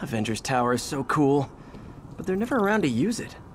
Avengers Tower is so cool, but they're never around to use it.